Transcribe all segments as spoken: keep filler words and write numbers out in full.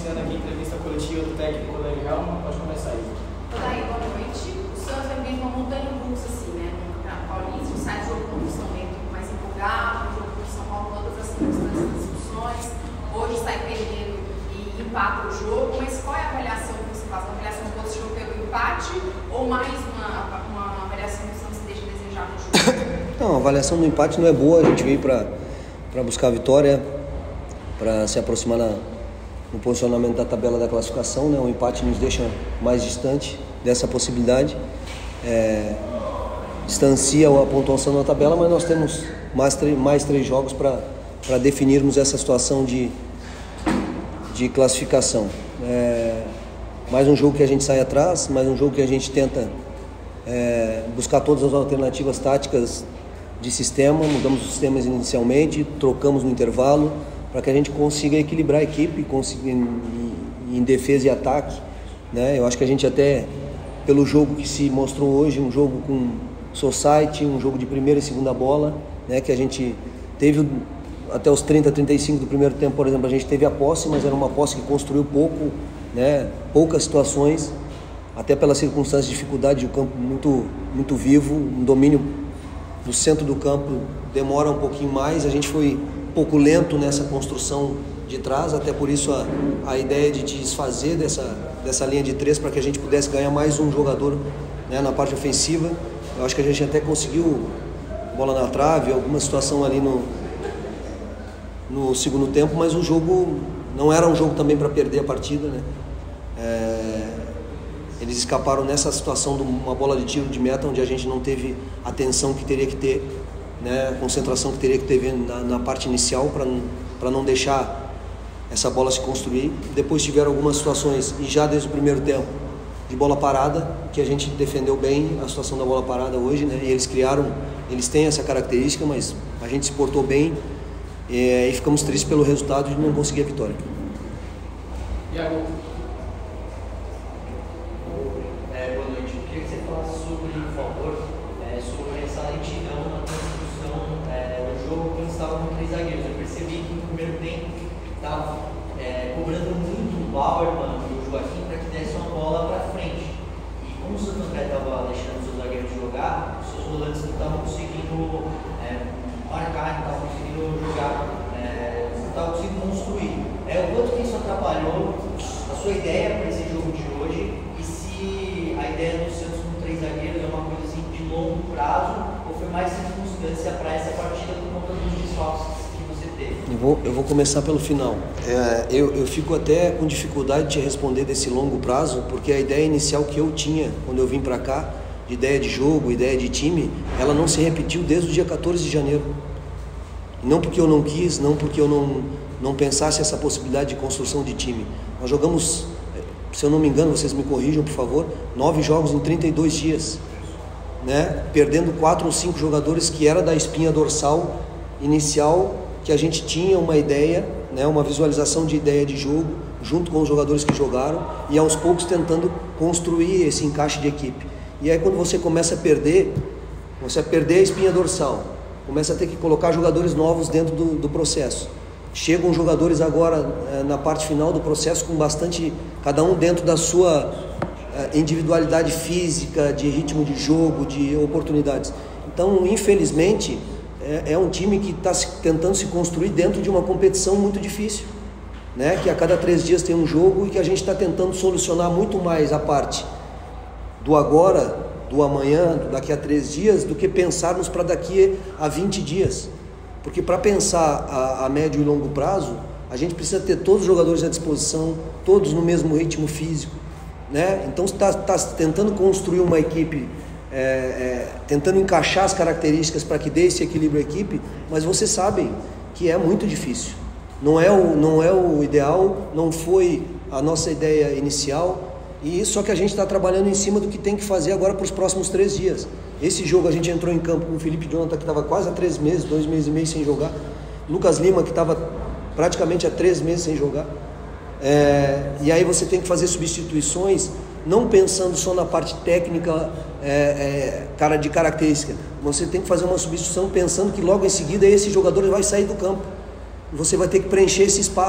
iniciando aqui a entrevista coletiva do técnico Odair Helman. Pode começar aí. Odair, boa noite. O Santos é meio uma montanha russa, assim, né? No Campeonato Paulista, sai do jogo com o São Bento mais empolgado, o jogo com o São Paulo, todas as circunstâncias das discussões. Hoje sai perdendo e empata o jogo, mas qual é a avaliação que você faz? Uma avaliação positiva pelo empate ou mais uma, uma avaliação que o Santos deixa a desejar no jogo? Não, a avaliação do empate não é boa. A gente veio para buscar a vitória, para se aproximar na, no posicionamento da tabela da classificação, né? O empate nos deixa mais distante dessa possibilidade, é, distancia a pontuação na tabela, mas nós temos mais, mais três jogos para definirmos essa situação de, de classificação. É, mais um jogo que a gente sai atrás, mais um jogo que a gente tenta é, buscar todas as alternativas táticas de sistema. Mudamos os sistemas inicialmente, trocamos no intervalo, para que a gente consiga equilibrar a equipe, consiga em, em defesa e ataque, né? Eu acho que a gente até, pelo jogo que se mostrou hoje, um jogo com society, um jogo de primeira e segunda bola, né? Que a gente teve até os trinta, trinta e cinco do primeiro tempo, por exemplo, a gente teve a posse, mas era uma posse que construiu pouco, né? Poucas situações, até pela circunstância de dificuldade de um campo muito, muito vivo, um domínio do centro do campo demora um pouquinho mais, a gente foi um pouco lento nessa construção de trás, até por isso a, a ideia de desfazer dessa, dessa linha de três para que a gente pudesse ganhar mais um jogador, né, na parte ofensiva. Eu acho que a gente até conseguiu bola na trave, alguma situação ali no, no segundo tempo, mas o jogo não era um jogo também para perder a partida, né? É, eles escaparam nessa situação de uma bola de tiro de meta, onde a gente não teve a atenção que teria que ter, né, a concentração que teria que ter na, na parte inicial para não deixar essa bola se construir. Depois tiveram algumas situações, e já desde o primeiro tempo, de bola parada, que a gente defendeu bem a situação da bola parada hoje, né, e eles criaram, eles têm essa característica, mas a gente se portou bem e, e ficamos tristes pelo resultado de não conseguir a vitória. Iago. Bauerman e o Joaquim para que desse uma bola para frente. E como o Santo André estava deixando os seus zagueiros jogar, os seus volantes não estavam conseguindo é, marcar, não estavam conseguindo jogar, é, não estavam conseguindo construir. É, o quanto que isso atrapalhou a sua ideia para esse jogo de hoje, e se a ideia do Santos com três zagueiros é uma coisa assim de longo prazo, ou foi mais circunstância para essa partida por conta dos desfalques? Eu vou, eu vou começar pelo final. É, eu, eu fico até com dificuldade de responder desse longo prazo, porque a ideia inicial que eu tinha quando eu vim para cá, de ideia de jogo, ideia de time, ela não se repetiu desde o dia quatorze de janeiro. Não porque eu não quis, não porque eu não, não pensasse essa possibilidade de construção de time. Nós jogamos, se eu não me engano, vocês me corrijam por favor, nove jogos em trinta e dois dias, né? Perdendo quatro ou cinco jogadores que era da espinha dorsal inicial, que a gente tinha uma ideia, né, uma visualização de ideia de jogo, junto com os jogadores que jogaram, e aos poucos tentando construir esse encaixe de equipe. E aí quando você começa a perder, você a perder a espinha dorsal, começa a ter que colocar jogadores novos dentro do, do processo. Chegam jogadores agora eh, na parte final do processo com bastante, cada um dentro da sua eh, individualidade física, de ritmo de jogo, de oportunidades. Então, infelizmente, é um time que está tentando se construir dentro de uma competição muito difícil, né? Que a cada três dias tem um jogo, e que a gente está tentando solucionar muito mais a parte do agora, do amanhã, do daqui a três dias, do que pensarmos para daqui a vinte dias. Porque para pensar a, a médio e longo prazo, a gente precisa ter todos os jogadores à disposição, todos no mesmo ritmo físico, né? Então está tá tentando construir uma equipe, É, é, tentando encaixar as características para que dê esse equilíbrio à equipe, mas vocês sabem que é muito difícil. Não é o, não é o ideal, não foi a nossa ideia inicial, e só que a gente está trabalhando em cima do que tem que fazer agora para os próximos três dias. Esse jogo a gente entrou em campo com o Felipe Jonathan, que estava quase há três meses, dois meses e meio sem jogar, Lucas Lima, que estava praticamente há três meses sem jogar, é, e aí você tem que fazer substituições, não pensando só na parte técnica, é, é, cara de característica. Você tem que fazer uma substituição pensando que logo em seguida esse jogador vai sair do campo. Você vai ter que preencher esse espaço.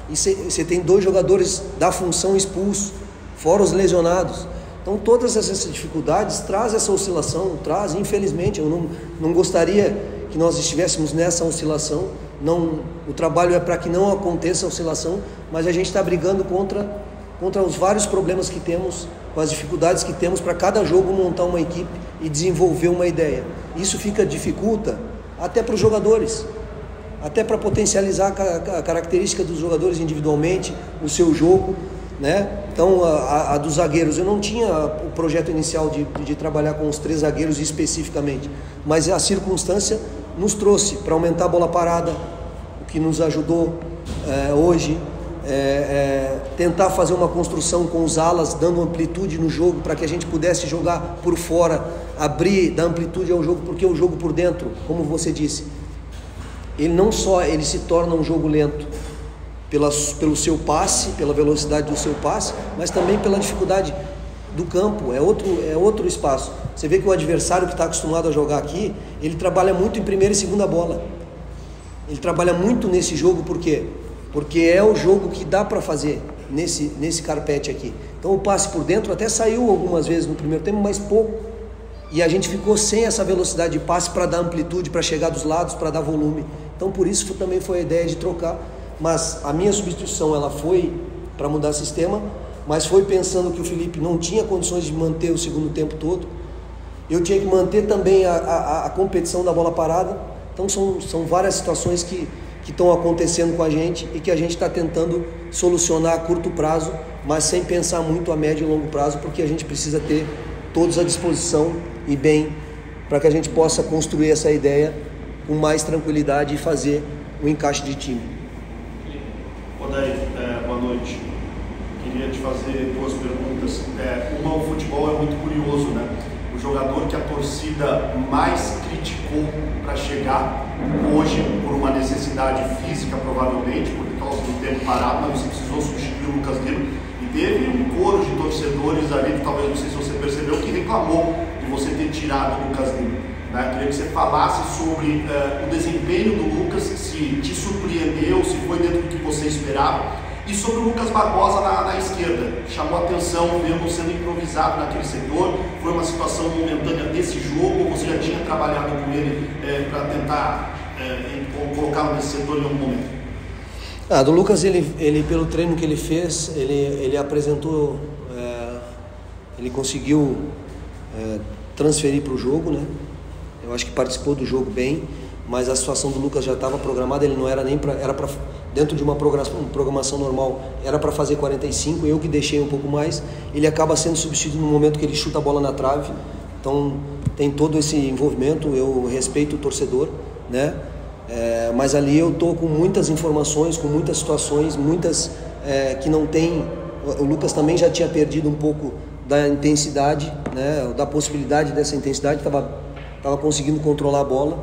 e você tem dois jogadores da função expulsos, fora os lesionados. Então todas essas dificuldades trazem essa oscilação, traz, infelizmente, eu não, não gostaria que nós estivéssemos nessa oscilação, não, o trabalho é para que não aconteça a oscilação, mas a gente está brigando contra, contra os vários problemas que temos, com as dificuldades que temos para cada jogo montar uma equipe e desenvolver uma ideia. Isso fica, dificulta até para os jogadores, até para potencializar a característica dos jogadores individualmente, o seu jogo, né? Então, a, a dos zagueiros, eu não tinha o projeto inicial de, de trabalhar com os três zagueiros especificamente, mas a circunstância nos trouxe para aumentar a bola parada, o que nos ajudou é, hoje, é, é, tentar fazer uma construção com os alas, dando amplitude no jogo, para que a gente pudesse jogar por fora, abrir, dar amplitude ao jogo, porque o jogo por dentro, como você disse, ele não só ele se torna um jogo lento, Pela, pelo seu passe, pela velocidade do seu passe, mas também pela dificuldade do campo, é outro, é outro espaço. Você vê que o adversário que está acostumado a jogar aqui, ele trabalha muito em primeira e segunda bola. Ele trabalha muito nesse jogo, por quê? Porque é o jogo que dá para fazer nesse, nesse carpete aqui. Então o passe por dentro até saiu algumas vezes no primeiro tempo, mas pouco. E a gente ficou sem essa velocidade de passe para dar amplitude, para chegar dos lados, para dar volume. Então por isso também foi a ideia de trocar. Mas a minha substituição ela foi para mudar sistema, mas foi pensando que o Felipe não tinha condições de manter o segundo tempo todo. Eu tinha que manter também a, a, a competição da bola parada. Então são, são várias situações que que estão acontecendo com a gente e que a gente está tentando solucionar a curto prazo, mas sem pensar muito a médio e longo prazo, porque a gente precisa ter todos à disposição e bem, para que a gente possa construir essa ideia com mais tranquilidade e fazer o encaixe de time. Odair, é, boa noite. Queria te fazer duas perguntas. É, uma, o futebol é muito curioso, né? O jogador que a torcida mais criticou para chegar hoje, por uma necessidade física, provavelmente, por causa do tempo parado, mas você precisou substituir o Lucas Lima. E teve um coro de torcedores ali, que talvez, não sei se você percebeu, que reclamou de você ter tirado o Lucas Lima. Né? Queria que você falasse sobre uh, o desempenho do Lucas, se te surpreendeu, se foi dentro do que você esperava, e sobre o Lucas Barbosa na, na esquerda. Chamou a atenção vendo sendo improvisado naquele setor, foi uma situação momentânea desse jogo, ou você já tinha trabalhado com ele é, para tentar é, colocá-lo nesse setor em algum momento? Ah, do Lucas, ele, ele pelo treino que ele fez, ele, ele apresentou, é, ele conseguiu é, transferir para o jogo, né? Eu acho que participou do jogo bem, mas a situação do Lucas já estava programada, ele não era nem para, era para, dentro de uma programação, uma programação normal, era para fazer quarenta e cinco, eu que deixei um pouco mais, ele acaba sendo substituído no momento que ele chuta a bola na trave, então tem todo esse envolvimento, eu respeito o torcedor, né? É, mas ali eu tô com muitas informações, com muitas situações, muitas é, que não tem, o Lucas também já tinha perdido um pouco da intensidade, né? Da possibilidade dessa intensidade, estava estava conseguindo controlar a bola.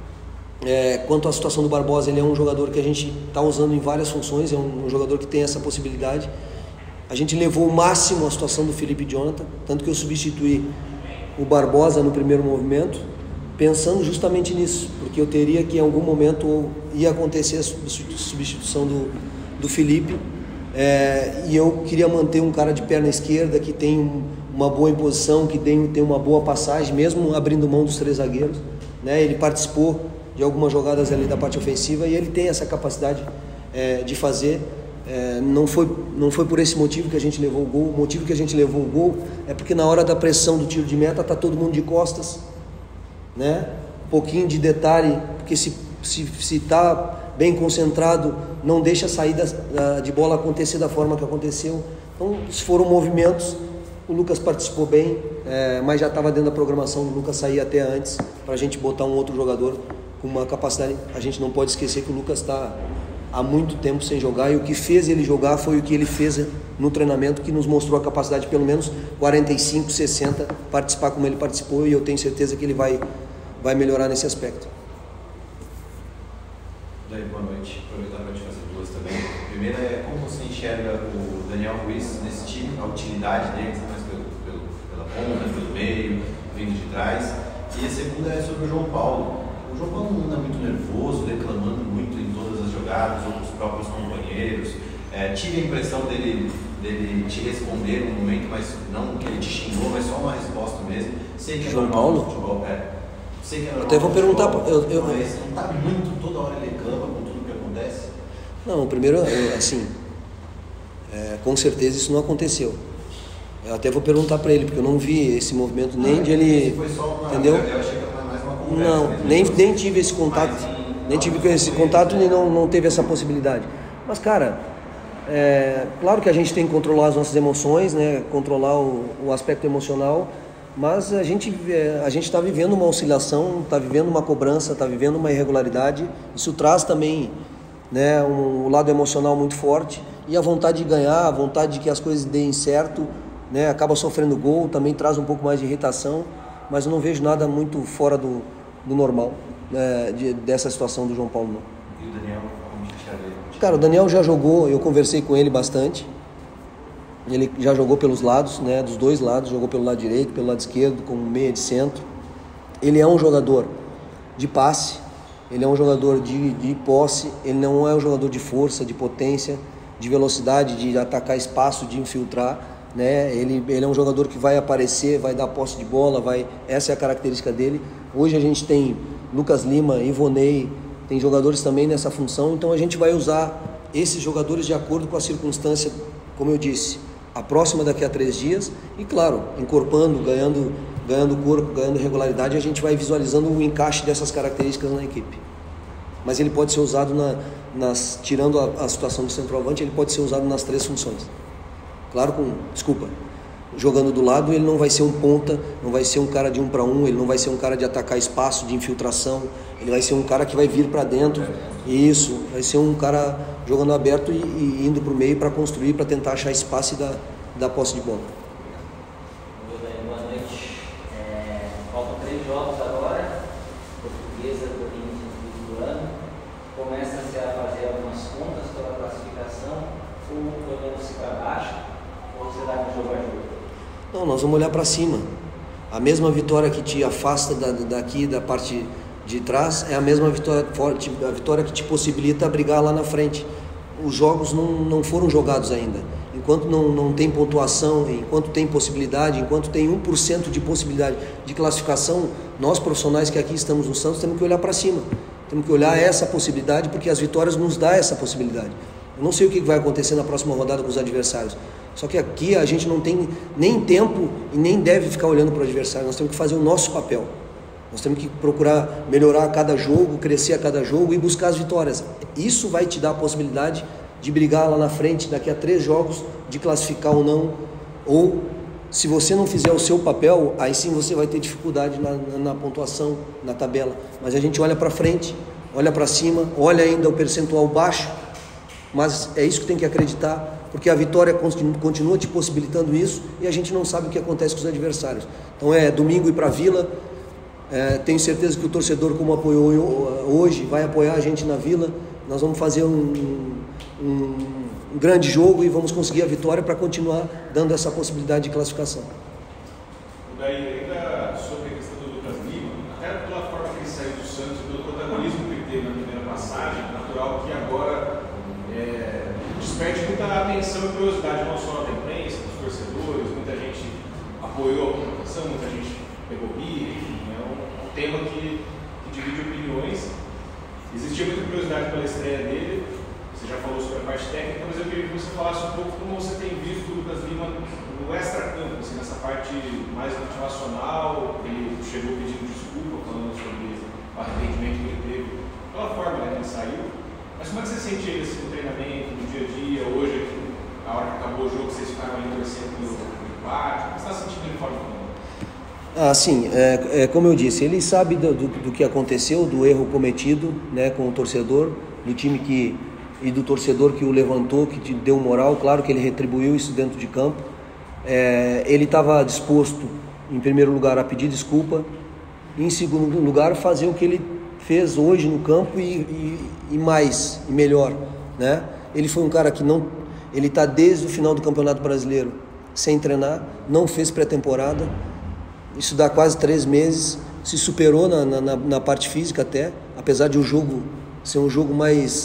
É, quanto à situação do Barbosa, ele é um jogador que a gente está usando em várias funções, é um, um jogador que tem essa possibilidade. A gente levou o máximo a situação do Felipe Jonathan, tanto que eu substituí o Barbosa no primeiro movimento, pensando justamente nisso, porque eu teria que em algum momento ia acontecer a substituição do, do Felipe, é, e eu queria manter um cara de perna esquerda que tem um, uma boa imposição, que tem, tem uma boa passagem, mesmo abrindo mão dos três zagueiros, né? Ele participou de algumas jogadas ali da parte ofensiva e ele tem essa capacidade é, de fazer. É, não, foi, não foi por esse motivo que a gente levou o gol. O motivo que a gente levou o gol é porque na hora da pressão do tiro de meta está todo mundo de costas, né? Um pouquinho de detalhe, porque se se se está bem concentrado, não deixa a saída de bola acontecer da forma que aconteceu. Então, se foram movimentos, o Lucas participou bem, é, mas já estava dentro da programação do Lucas sair até antes, para a gente botar um outro jogador com uma capacidade. A gente não pode esquecer que o Lucas está há muito tempo sem jogar, e o que fez ele jogar foi o que ele fez no treinamento, que nos mostrou a capacidade de pelo menos quarenta e cinco, sessenta, participar como ele participou, e eu tenho certeza que ele vai, vai melhorar nesse aspecto. Daí, boa noite. Aproveitar para te fazer duas também. A primeira é como você enxerga o Daniel Ruiz nesse time, a utilidade dele, mais pelo, pelo, pela ponta, pelo meio, vindo de trás. E a segunda é sobre o João Paulo. O João Paulo não anda muito nervoso, reclamando muito em todas as jogadas, ou com os próprios companheiros. É, tive a impressão dele, dele te responder no momento, mas não que ele te xingou, mas só uma resposta mesmo. Sei que é João normal Paulo? no futebol, é. Sei que é normal Até vou no perguntar, futebol, eu- eu- mas não tá muito, toda hora ele reclama com tudo que acontece. Não, primeiro, eu, assim, é, com certeza isso não aconteceu. Eu até vou perguntar para ele, porque eu não vi esse movimento nem de ele, Foi só uma, entendeu? Eu achei que era mais uma conversa. Não, mesmo. nem, nem tive esse contato, nem tive esse contato e não, não teve essa possibilidade. Mas, cara, é, claro que a gente tem que controlar as nossas emoções, né? Controlar o, o aspecto emocional, mas a gente é, a gente está vivendo uma oscilação, está vivendo uma cobrança, está vivendo uma irregularidade. Isso traz também, né, um, um lado emocional muito forte e a vontade de ganhar, a vontade de que as coisas deem certo, né? Acaba sofrendo gol, também traz um pouco mais de irritação, mas eu não vejo nada muito fora do, do normal, né, de, dessa situação do João Paulo, não. E o Daniel, como que enxerga ele? Cara, o Daniel já jogou, eu conversei com ele bastante. Ele já jogou pelos lados, né, dos dois lados, jogou pelo lado direito, pelo lado esquerdo, como meia de centro. Ele é um jogador de passe, ele é um jogador de, de posse, ele não é um jogador de força, de potência, de velocidade, de atacar espaço, de infiltrar, né? Ele, ele é um jogador que vai aparecer, vai dar posse de bola, vai, essa é a característica dele. Hoje a gente tem Lucas Lima, Ivonei, tem jogadores também nessa função, então a gente vai usar esses jogadores de acordo com a circunstância, como eu disse, a próxima daqui a três dias, e claro, encorpando, ganhando, ganhando corpo, ganhando regularidade, a gente vai visualizando o encaixe dessas características na equipe. Mas ele pode ser usado, na, nas, tirando a, a situação do centroavante, ele pode ser usado nas três funções. Claro, com, desculpa, jogando do lado, ele não vai ser um ponta, não vai ser um cara de um para um, ele não vai ser um cara de atacar espaço, de infiltração, ele vai ser um cara que vai vir para dentro, isso, vai ser um cara jogando aberto e, e indo para o meio para construir, para tentar achar espaço e dar, dar posse de bola. Boa noite. É, faltam três jogos agora, Portuguesa, Corinthians e Ituano. Começa-se a fazer algumas contas pela classificação, ou olhando-se para baixo, ou você vai no jogo a jogo? Não, nós vamos olhar para cima. A mesma vitória que te afasta da, daqui, da parte de trás, é a mesma vitória, a vitória que te possibilita brigar lá na frente. Os jogos não, não foram jogados ainda. Enquanto não, não tem pontuação, enquanto tem possibilidade, enquanto tem um por cento de possibilidade de classificação, nós profissionais que aqui estamos no Santos temos que olhar para cima. Temos que olhar essa possibilidade, porque as vitórias nos dão essa possibilidade. Eu não sei o que vai acontecer na próxima rodada com os adversários. Só que aqui a gente não tem nem tempo e nem deve ficar olhando para o adversário. Nós temos que fazer o nosso papel. Nós temos que procurar melhorar a cada jogo, crescer a cada jogo e buscar as vitórias. Isso vai te dar a possibilidade de brigar lá na frente, daqui a três jogos, de classificar ou não. Ou, se você não fizer o seu papel, aí sim você vai ter dificuldade na, na, na pontuação, na tabela. Mas a gente olha para frente, olha para cima, olha ainda o percentual baixo, mas é isso que tem que acreditar, porque a vitória continua te possibilitando isso e a gente não sabe o que acontece com os adversários. Então é domingo ir para a Vila. É, tenho certeza que o torcedor, como apoiou hoje, vai apoiar a gente na Vila. Nós vamos fazer um, um, um grande jogo e vamos conseguir a vitória para continuar dando essa possibilidade de classificação. Daí, ainda sobre a questão do Lucas Lima, até pela forma que ele saiu do Santos, pelo protagonismo que ele teve na primeira passagem, natural que agora é, desperte muita atenção e curiosidade, não só da imprensa, dos torcedores, muita gente apoiou a contratação, muita gente pegou birra, enfim, é um, um tema que, que divide opiniões. Existia muita curiosidade pela estreia dele, você já falou sobre a parte técnica, mas eu queria que você falasse um pouco como você tem visto o Lucas Lima no extra-campo, assim, nessa parte mais motivacional. Ele chegou pedindo desculpa, falando sobre o arrependimento que ele teve, pela forma, né, que ele saiu. Mas como é que você sente ele assim, no treinamento, no dia a dia, hoje, a hora que acabou o jogo, vocês ficaram ali torcendo pelo empate? Como você está sentindo ele fora do campo? Ah, sim, é, é, como eu disse, ele sabe do, do, do que aconteceu, do erro cometido, né, com o torcedor, do time que, e do torcedor que o levantou, que te deu moral. Claro que ele retribuiu isso dentro de campo. É, ele estava disposto, em primeiro lugar, a pedir desculpa, e em segundo lugar, fazer o que ele fez hoje no campo e, e, e mais, e melhor, né? Ele foi um cara que não, ele está desde o final do Campeonato Brasileiro sem treinar, não fez pré-temporada. Isso dá quase três meses, se superou na, na, na parte física até, apesar de o jogo ser um jogo mais,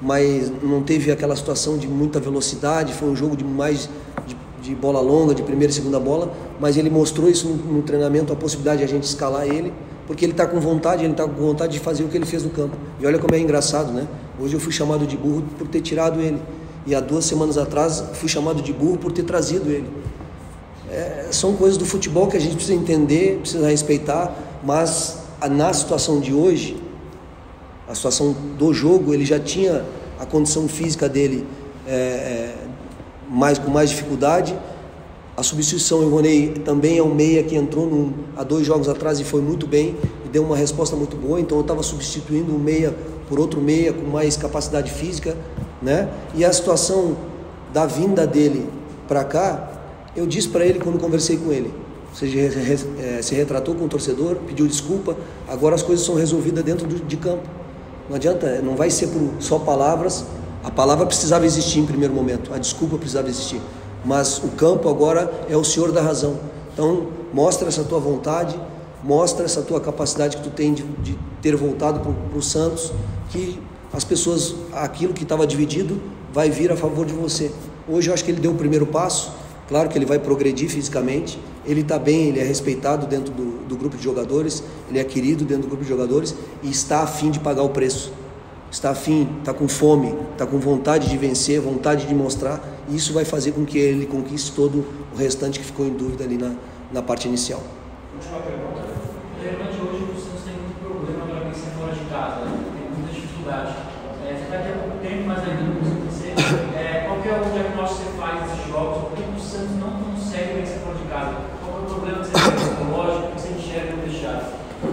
mas não teve aquela situação de muita velocidade, foi um jogo de mais de, de bola longa, de primeira e segunda bola, mas ele mostrou isso no, no treinamento, a possibilidade de a gente escalar ele, porque ele está com vontade, ele está com vontade de fazer o que ele fez no campo. E olha como é engraçado, né? Hoje eu fui chamado de burro por ter tirado ele, e há duas semanas atrás fui chamado de burro por ter trazido ele. É, são coisas do futebol que a gente precisa entender, precisa respeitar, mas na situação de hoje, a situação do jogo, ele já tinha a condição física dele é, é, mais, com mais dificuldade. A substituição, o Ronei também é um meia que entrou num, há dois jogos atrás e foi muito bem, e deu uma resposta muito boa, então eu estava substituindo um meia por outro meia com mais capacidade física, né? E a situação da vinda dele para cá, eu disse para ele quando conversei com ele, você se retratou com o torcedor, pediu desculpa, agora as coisas são resolvidas dentro de campo. Não adianta, não vai ser por só palavras, a palavra precisava existir em primeiro momento, a desculpa precisava existir, mas o campo agora é o senhor da razão. Então mostra essa tua vontade, mostra essa tua capacidade que tu tem de, de ter voltado para o Santos, que as pessoas, aquilo que estava dividido vai vir a favor de você. Hoje eu acho que ele deu o primeiro passo. Claro que ele vai progredir fisicamente, ele está bem, ele é respeitado dentro do, do grupo de jogadores, ele é querido dentro do grupo de jogadores e está a fim de pagar o preço. Está a fim, está com fome, está com vontade de vencer, vontade de mostrar, e isso vai fazer com que ele conquiste todo o restante que ficou em dúvida ali na, na parte inicial. Última pergunta. Realmente hoje o Santos tem muito problema para vencer fora de casa, né? Tem muita dificuldade. É, você está aqui há pouco tempo, mas ainda não conseguiu vencer. É, qual que é o diagnóstico que você faz desses jogos? Por que o Santos não consegue vencer fora de casa? Qual é o problema que você tem psicológico, que você enxerga no vestiário?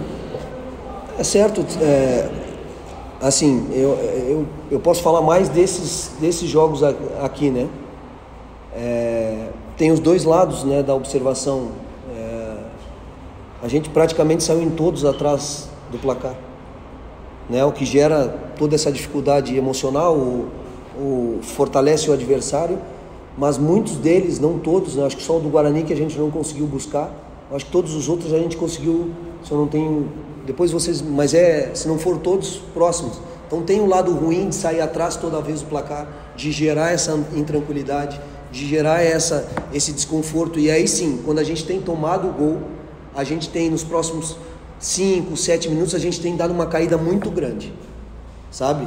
É certo, é, assim, eu, eu, eu posso falar mais desses, desses jogos aqui, né? É, tem os dois lados, né, da observação. É, a gente praticamente saiu em todos atrás do placar, né? O que gera toda essa dificuldade emocional, o, o fortalece o adversário, mas muitos deles, não todos, né? Acho que só o do Guarani que a gente não conseguiu buscar, acho que todos os outros a gente conseguiu, se eu não tenho, depois vocês, mas é, se não for todos, próximos. Então tem um lado ruim de sair atrás toda vez do placar, de gerar essa intranquilidade, de gerar essa, esse desconforto, e aí sim, quando a gente tem tomado o gol, a gente tem nos próximos cinco, sete minutos, a gente tem dado uma caída muito grande, sabe?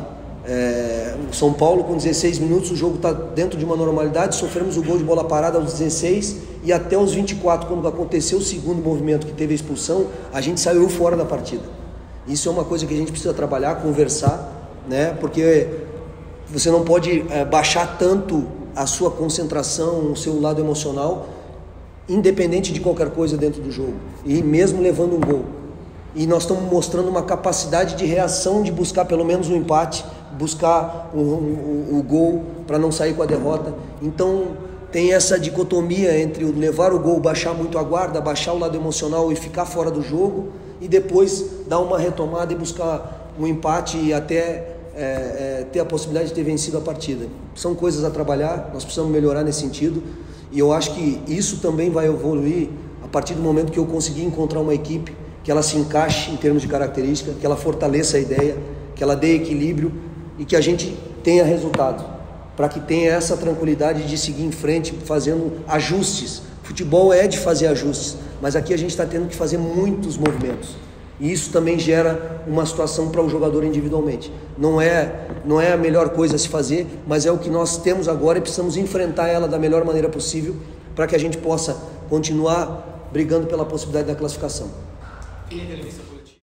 É, o São Paulo com dezesseis minutos, o jogo está dentro de uma normalidade, sofremos o gol de bola parada aos dezesseis e até os vinte e quatro, quando aconteceu o segundo movimento que teve a expulsão, a gente saiu fora da partida. Isso é uma coisa que a gente precisa trabalhar, conversar, né? Porque você não pode é, baixar tanto a sua concentração, o seu lado emocional, independente de qualquer coisa dentro do jogo, e mesmo levando um gol. E nós estamos mostrando uma capacidade de reação, de buscar pelo menos um empate, buscar o, o, o gol para não sair com a derrota. Então tem essa dicotomia entre o levar o gol, baixar muito a guarda, baixar o lado emocional e ficar fora do jogo, e depois dar uma retomada e buscar um empate e até é, é, ter a possibilidade de ter vencido a partida. São coisas a trabalhar, nós precisamos melhorar nesse sentido, e eu acho que isso também vai evoluir a partir do momento que eu conseguir encontrar uma equipe que ela se encaixe em termos de característica, que ela fortaleça a ideia, que ela dê equilíbrio e que a gente tenha resultado, para que tenha essa tranquilidade de seguir em frente fazendo ajustes. Futebol é de fazer ajustes, mas aqui a gente está tendo que fazer muitos movimentos, e isso também gera uma situação para o jogador individualmente. Não é, não é a melhor coisa a se fazer, mas é o que nós temos agora e precisamos enfrentar ela da melhor maneira possível para que a gente possa continuar brigando pela possibilidade da classificação. E a entrevista foi